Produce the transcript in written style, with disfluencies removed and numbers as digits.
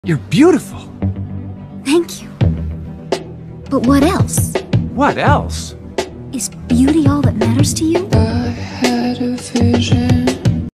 You're beautiful. Thank you. But what else? What else? Is beauty all that matters to you?